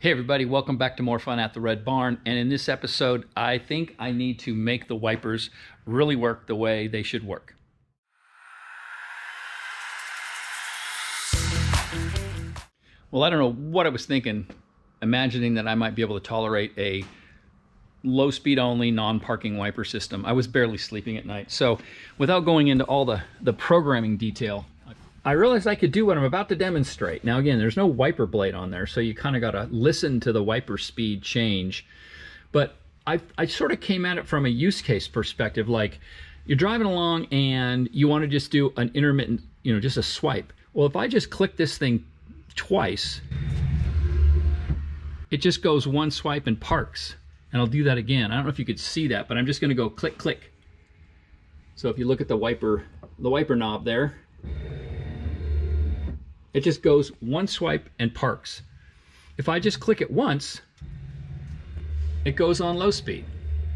Hey everybody, welcome back to More Fun at the Red Barn. And in this episode, I think I need to make the wipers really work the way they should work. Well, I don't know what I was thinking, imagining that I might be able to tolerate a low speed only non-parking wiper system. I was barely sleeping at night. So without going into all the programming detail, I realized I could do what I'm about to demonstrate. Now again, there's no wiper blade on there, so you kind of got to listen to the wiper speed change. But I sort of came at it from a use case perspective, like you're driving along and you want to just do an intermittent, just a swipe. Well, if I just click this thing twice, it just goes one swipe and parks. And I'll do that again. I don't know if you could see that, but I'm just going to go click, click. So if you look at the wiper knob there, it just goes one swipe and parks. If I just click it once, it goes on low speed.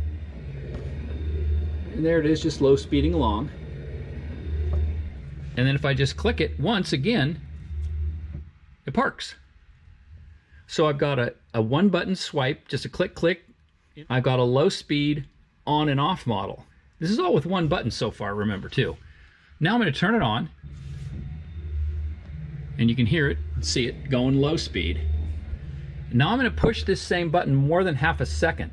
And there it is, just low speeding along. And then if I just click it once again, it parks. So I've got a one button swipe, just a click, click. I've got a low speed on and off model. This is all with one button so far, remember too. Now I'm going to turn it on. And you can hear it, see it, going low speed. Now I'm going to push this same button more than half a second.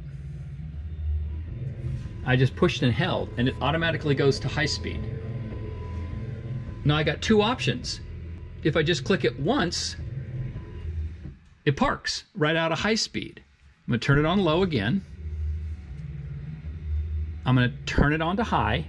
I just pushed and held, and it automatically goes to high speed. Now I got two options. If I just click it once, it parks right out of high speed. I'm going to turn it on low again. I'm going to turn it on to high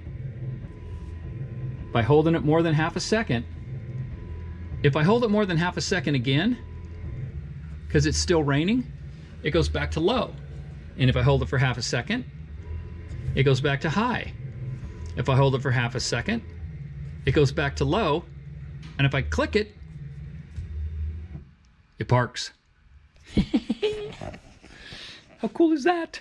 by holding it more than half a second. If I hold it more than half a second again, because it's still raining, it goes back to low. And if I hold it for half a second, it goes back to high. If I hold it for half a second, it goes back to low. And if I click it, it parks. How cool is that?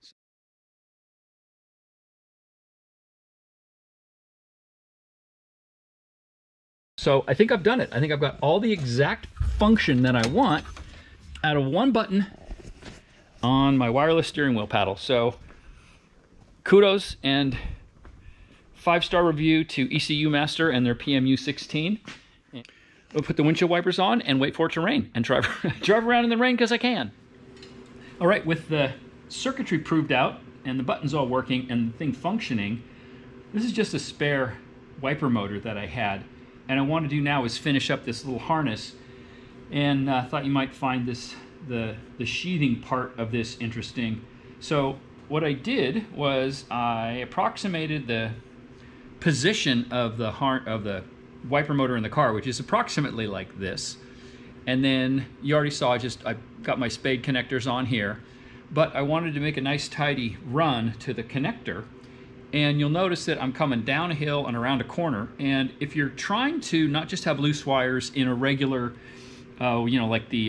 So I think I've done it. I think I've got all the exact function that I want out of one button on my wireless steering wheel paddle. So kudos and 5-star review to ECU Master and their PMU16. We'll put the windshield wipers on and wait for it to rain and drive around in the rain because I can. All right, with the circuitry proved out and the buttons all working and the thing functioning, this is just a spare wiper motor that I had. And I want to do now is finish up this little harness, and thought you might find the sheathing part of this interesting. So what I did was I approximated the position of the wiper motor in the car, which is approximately like this. And then you already saw I got my spade connectors on here, but I wanted to make a nice tidy run to the connector. And you'll notice that I'm coming down a hill and around a corner. And if you're trying to not just have loose wires in a regular, like the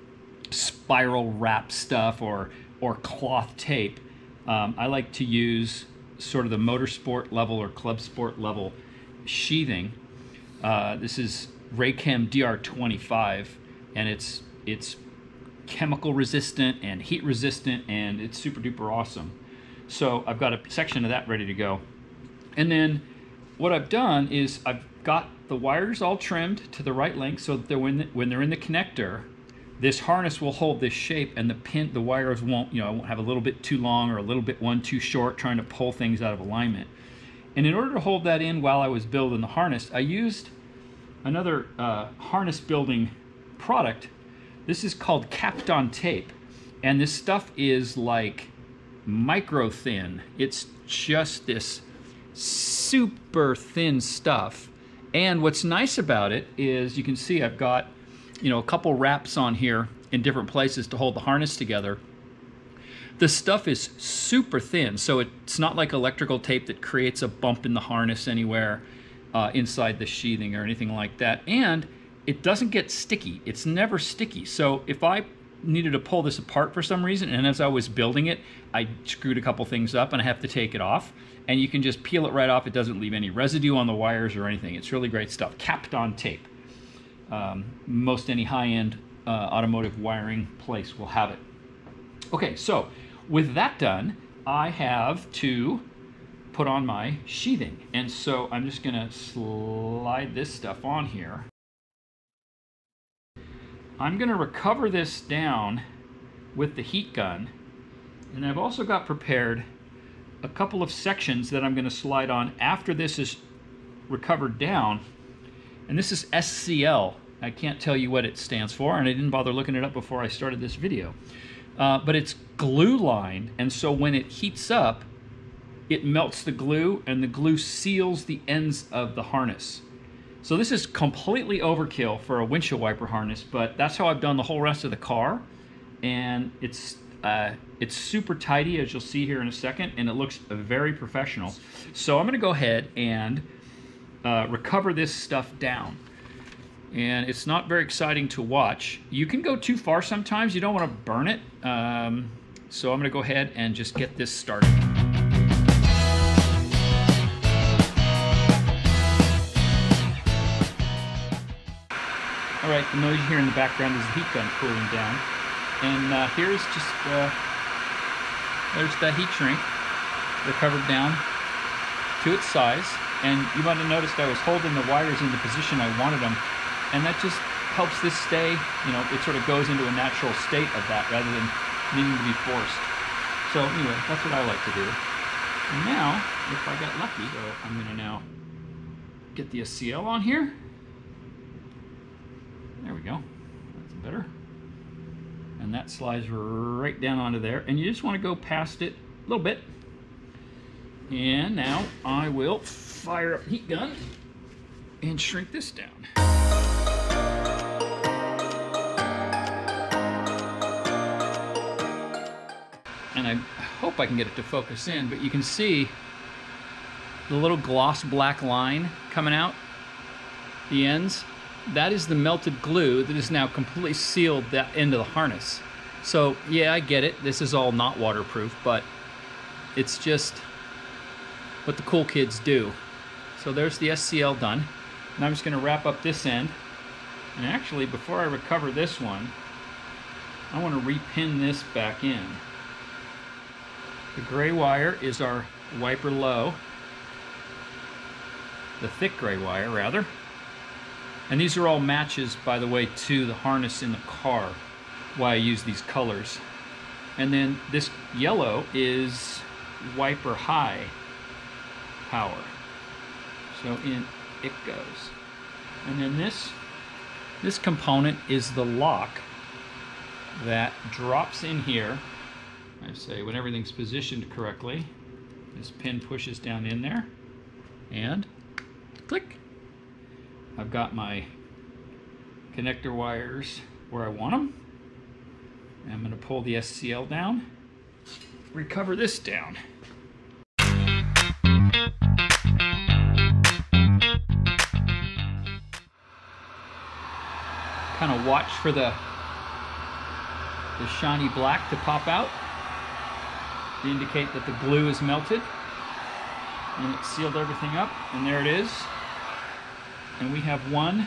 spiral wrap stuff or cloth tape, I like to use sort of the motorsport level or club sport level sheathing. This is Raychem DR25, and it's chemical resistant and heat resistant, and it's super duper awesome. So I've got a section of that ready to go. And then what I've done is I've got the wires all trimmed to the right length so that when they're in the connector, this harness will hold this shape, and the wires won't, I won't have a little bit too long or a little bit one too short trying to pull things out of alignment. And in order to hold that in while I was building the harness, I used another harness building product. This is called Kapton tape. And this stuff is like micro thin. It's just this super thin stuff. And what's nice about it is you can see I've got a couple wraps on here in different places to hold the harness together. The stuff is super thin, so it's not like electrical tape that creates a bump in the harness anywhere inside the sheathing or anything like that. And it doesn't get sticky. It's never sticky. So if I needed to pull this apart for some reason, and as I was building it, I screwed a couple things up and I have to take it off, and you can just peel it right off. It doesn't leave any residue on the wires or anything. It's really great stuff. Kapton tape. Most any high-end automotive wiring place will have it. Okay, so with that done, I have to put on my sheathing. And so I'm just gonna slide this stuff on here. I'm gonna recover this down with the heat gun. And I've also got prepared a couple of sections that I'm gonna slide on after this is recovered down. And this is SCL. I can't tell you what it stands for, and I didn't bother looking it up before I started this video. But it's glue lined, and so when it heats up, it melts the glue, and the glue seals the ends of the harness. So this is completely overkill for a windshield wiper harness, but that's how I've done the whole rest of the car. And it's super tidy, as you'll see here in a second, and it looks very professional. So I'm gonna go ahead and recover this stuff down. And it's not very exciting to watch. You can go too far sometimes. You don't want to burn it. So I'm going to go ahead and just get this started. All right, the noise you hear in the background is the heat gun cooling down. And here's just, there's that heat shrink recovered down to its size. And you might have noticed I was holding the wires in the position I wanted them. And that just helps this stay, you know, it sort of goes into a natural state of that rather than needing to be forced. So anyway, that's what I like to do. And now, if I got lucky, so I'm gonna now get the SCL on here. There we go, that's better. And that slides right down onto there. And you just wanna go past it a little bit. And now I will fire up the heat gun and shrink this down. And I hope I can get it to focus in, but you can see the little gloss black line coming out the ends. That is the melted glue that is now completely sealed that end of the harness. So yeah, I get it. This is all not waterproof, but it's just what the cool kids do. So there's the SCL done. And I'm just going to wrap up this end. And actually, before I recover this one, I want to repin this back in. The gray wire is our wiper low. The thick gray wire, rather. And these are all matches, by the way, to the harness in the car, why I use these colors. And then this yellow is wiper high power. So in it goes. And then this component is the lock that drops in here. I say when everything's positioned correctly, this pin pushes down in there and click. I've got my connector wires where I want them. And I'm going to pull the SCL down, recover this down. Kind of watch for the shiny black to pop out to indicate that the glue is melted, and it sealed everything up, and there it is. And we have one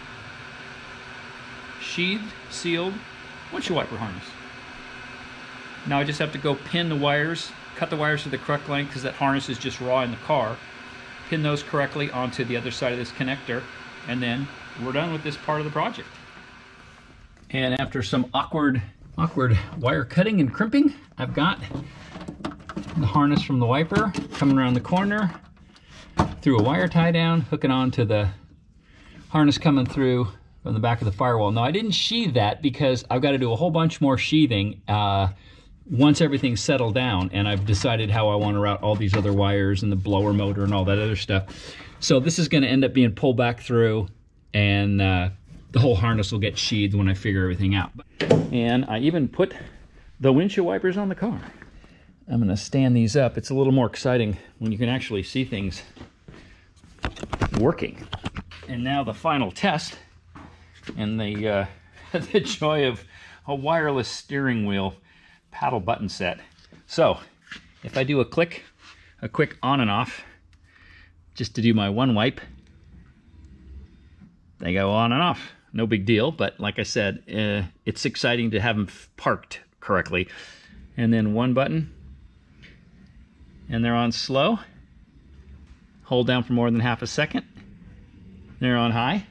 sheathed, sealed windshield wiper harness. Now I just have to go pin the wires, cut the wires to the correct length because that harness is just raw in the car, pin those correctly onto the other side of this connector, and then we're done with this part of the project. And after some awkward wire cutting and crimping, I've got the harness from the wiper coming around the corner through a wire tie down, hooking on to the harness coming through from the back of the firewall. Now I didn't sheathe that because I've got to do a whole bunch more sheathing once everything's settled down, and I've decided how I want to route all these other wires and the blower motor and all that other stuff. So this is going to end up being pulled back through, and the whole harness will get sheathed when I figure everything out. And I even put the windshield wipers on the car. I'm going to stand these up. It's a little more exciting when you can actually see things working. And now the final test, and the the joy of a wireless steering wheel paddle button set. So if I do a quick on and off, just to do my one wipe, they go on and off. no big deal. But like I said, it's exciting to have them parked correctly. And then one button, and they're on slow. Hold down for more than half a second. They're on high.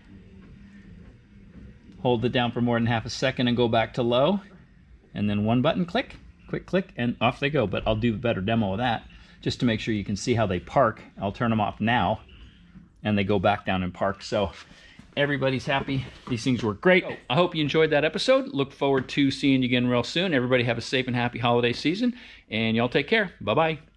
Hold it down for more than half a second and go back to low. And then one button, click, quick click, and off they go. But I'll do a better demo of that just to make sure you can see how they park. I'll turn them off now, and they go back down and park. So everybody's happy. These things work great. I hope you enjoyed that episode. Look forward to seeing you again real soon. Everybody have a safe and happy holiday season, and y'all take care. Bye-bye.